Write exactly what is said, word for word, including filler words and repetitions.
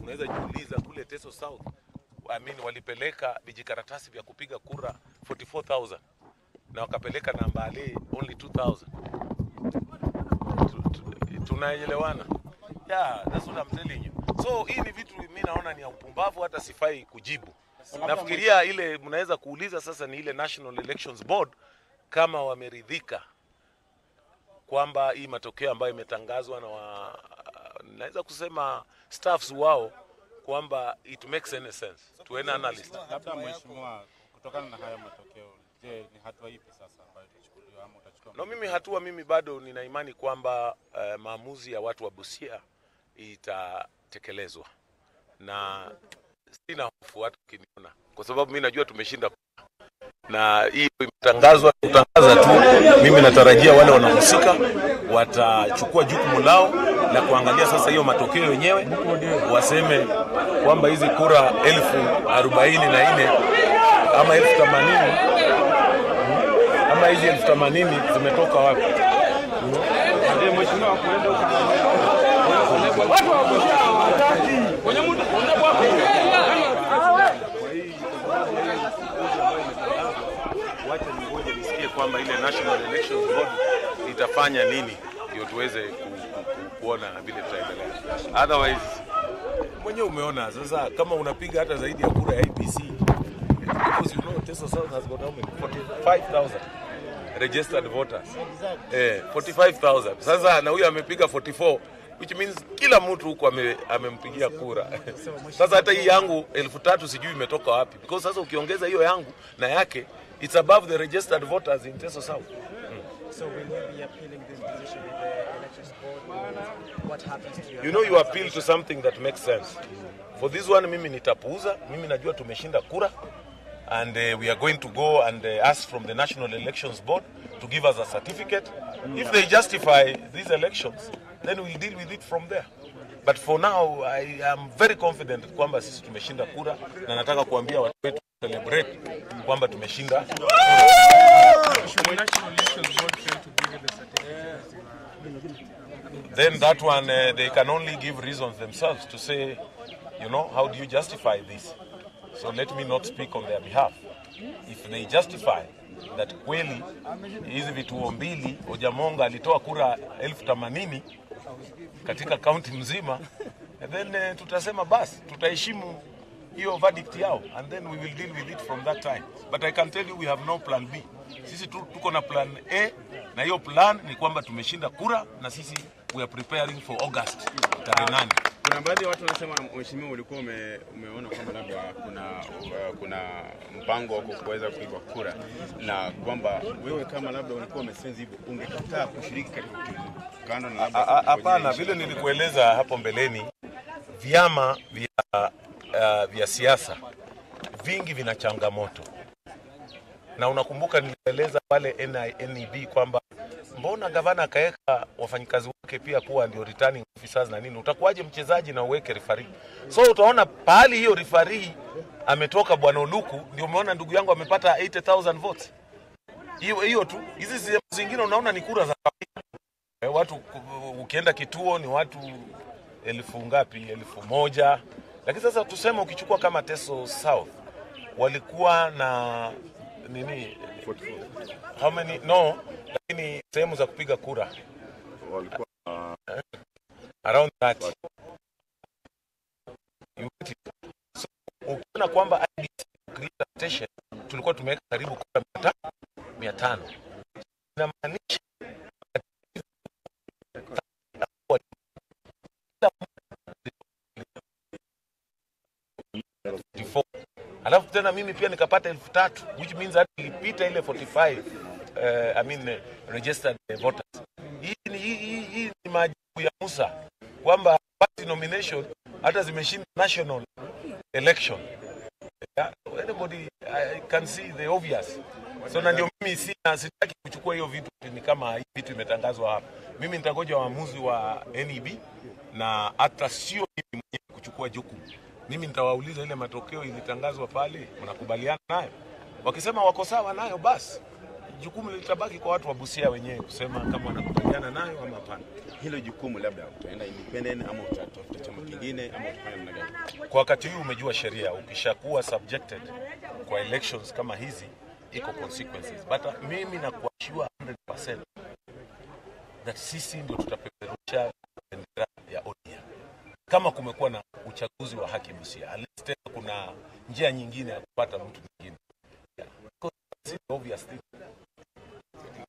unaweza jiuliza kule Teso South, I mean walipeleka vijikaratasi vya kupiga kura forty-four thousand na wakapeleka namba ale only two thousand. Tunaelewana? Yeah, that's what I'm telling you. So hii ni vitu mimi naona ni ya upumbavu, hata sifai kujibu. Nafikiria ile mnaweza kuuliza sasa ni ile National Elections Board kama wameridhika kwamba hii matokeo ambayo imetangazwa na wa, naweza kusema staffs wao kwamba it makes any sense to an analyst. Labda mheshimiwa, kutokana na haya matokeo, je, ni hatua ipi sasa ambayo itachukuliwa ama utachukua? No, mimi hatua mimi bado nina imani kwamba uh, maamuzi ya watu wa Busia itatekelezwa. Na sina hofu hata ukiniona, kwa sababu mimi najua tumeshinda, na hiyo imetangazwa kutangaza tu. Mimi natarajia wale wanahusika watachukua jukumu lao na kuangalia sasa hiyo matokeo yenyewe, waseme kwamba hizi kura elfu arobaini na nne ama elfu themanini ama hizi elfu themanini zimetoka wapi? Ndio mheshimiwa kuenda watu wa Busia wakati kwenye mtu unapo wacha ningoje nisikie kwamba ile National Elections Board itafanya nini ndio tuweze ku, ku, ku, kuona vile tutaendelea. Otherwise mwenyewe umeona sasa kama unapiga hata zaidi ya kura ya I B C, because you know Teso South has got how many forty-five thousand registered voters. Eh, forty-five thousand. Sasa na huyu amepiga forty-four, which means kila mtu huko amempigia ame kura. Sasa hata hii yangu elfu tatu sijui imetoka wapi, because sasa ukiongeza hiyo yangu na yake, it's above the registered voters in Teso South. Mm. So will you be appealing this decision in the elections board? What happens to you? You know, you appeal to something that makes sense. For this one, mimi nitapuuza. Mimi najua tumeshinda kura, and uh, we are going to go and uh, ask from the National Elections Board to give us a certificate. If they justify these elections, then we'll deal with it from there. But for now, I am very confident kwamba sisi tumeshinda kura, na nataka kuambia watu wetu celebrate kwamba tumeshinda kura. Then that one, uh, they can only give reasons themselves to say, you know, how do you justify this? So let me not speak on their behalf. If they justify that kweli hizi vituo mbili Ojamonga alitoa kura elfu themanini katika county mzima, and then uh, tutasema basi tutaheshimu hiyo verdict yao, and then we will deal with it from that time. But I can tell you we have no plan B. Sisi tuko na plan A, na hiyo plan ni kwamba tumeshinda kura, na sisi we are preparing for August tarehe nane. Kuna baadhi ya watu wanasema mheshimiwa ulikuwa ume, umeona kwamba labda kuna uh, kuna mpango wa kuweza kuiba kura, na kwamba wewe kama labda ulikuwa umesenzi hivyo ungekataa kushiriki katika kando na labda. Hapana, vile nilikueleza hapo mbeleni, vyama vya uh, vya siasa vingi vina changamoto. Na unakumbuka nilieleza pale N E B kwamba mbona gavana akaweka wafanyikazi wake pia kuwa ndio returning officers na nini? Utakuwaje mchezaji na uweke referee? So utaona pahali hiyo referee ametoka Bwana Oluku, ndio umeona ndugu yangu amepata eighty thousand votes. Hiyo hiyo tu. Hizi zingine unaona ni kura za e, watu ukienda kituo ni watu elfu ngapi? Elfu moja. Lakini sasa tuseme ukichukua kama Teso South walikuwa na nini? How many? No, lakini sehemu za kupiga kura walikuwa uh, around thirty. So ukiona kwamba I B C station tulikuwa tumeweka karibu kura mia tano, inamaanisha alafu tena mimi pia nikapata elfu tatu, which means that nilipita ile forty-five uh, I mean uh, registered uh, voters. Hii ni hii, hii, hii ni maajabu ya Musa kwamba party nomination hata zimeshinda national election. Yeah, anybody I can see the obvious. So na ndio mimi sina sitaki kuchukua hiyo vitu ni kama hii vitu imetangazwa hapa. Mimi nitangoja waamuzi wa N E B, na hata sio mimi mwenyewe kuchukua jukumu. Mimi nitawauliza ile matokeo ilitangazwa pale, mnakubaliana nayo? Wakisema wako sawa nayo basi jukumu litabaki kwa watu wa Busia wenyewe kusema kama wanakubaliana nayo ama hapana. Hilo jukumu labda utaenda independent ama utatafuta chama kingine ama utafanya namna gani? Kwa wakati huu umejua sheria, ukishakuwa subjected kwa elections kama hizi iko consequences. But mimi na kuashua one hundred percent that sisi ndio tutapeperusha bendera ya O D M. Kama kumekuwa na uchaguzi wa haki Busia, at least kuna njia nyingine ya kupata mtu mwingine. Yeah. Because it's obvious thing.